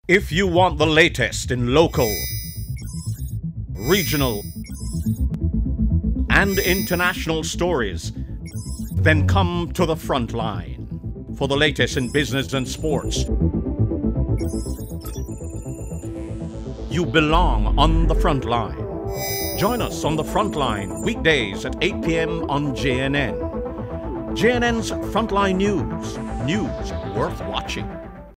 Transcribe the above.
If you want the latest in local, regional, and international stories, then come to the front line for the latest in business and sports. You belong on the front line. Join us on the front line weekdays at 8 p.m. on JNN. JNN's Frontline News. News worth watching.